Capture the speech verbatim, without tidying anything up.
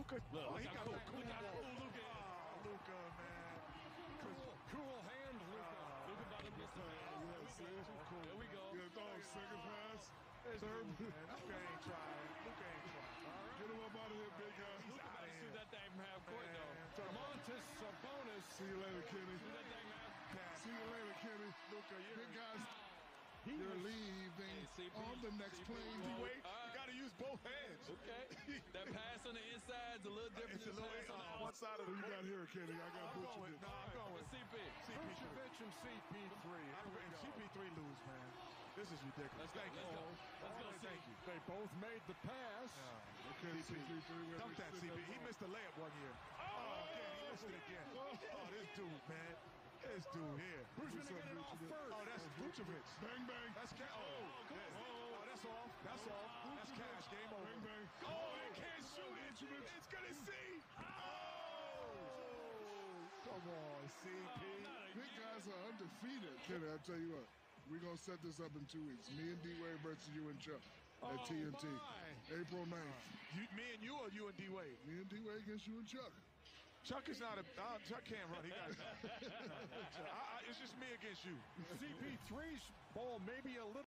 Luka. Look, oh, look he how got cool, that cool look how walk. cool Luka is. Oh, Luka, man. Cool, cool hand, Luka. Uh, Luka about to miss the Yeah, pass. see? Here we go. Good throw, second pass. This Third. dude, man. Luka ain't trying. Luka ain't trying. Get him up out of here, big guy. Luka about to shoot that thing from half court, though. Domantas Sabonis. See you later, Kenny. Shoot that thing from half. See you later, Kenny. Luka, you're Big guys, He you're was, leaving Hey, C P, on the next C P, plane. well, Wait, all right. you got to use both hands. Okay. That pass on the inside is a little different It's a than little the pass on the on one outside. side of Who the you court. got here, Kenny? I got I'm going with, Vucevic. no, I'm going With with C P. C P three. Vucevic and C P three. And C P three lose, man. This is ridiculous. Let's go. Thank Let's you. go. Let's go, Oh, C. thank you. They both made the pass. Okay, C P three. Dunk that, C P. He missed the layup one year. Oh, again, he missed it again. Oh, this dude, man. This dude here. Who's going What's to up, get it off Vucevic? first? Oh, that's Vucevic. Bang, bang. That's cash. Oh, yes. Oh, that's off. That's off. That's cash. Game over. Bang, bang. Oh, they can't shoot it. It's going to see. Oh! Come on, C P. Big guys are undefeated. Kenny, I'll tell you what. We're going to set this up in two weeks. Me and D-Wade versus you and Chuck at Oh, T N T. my. April ninth. You, me and you or you and D-Wade? Me and D-Wade against you and Chuck. Chuck is not a. Uh, Chuck can't run. He got. I, I, it's just me against you. C P three's ball maybe a little.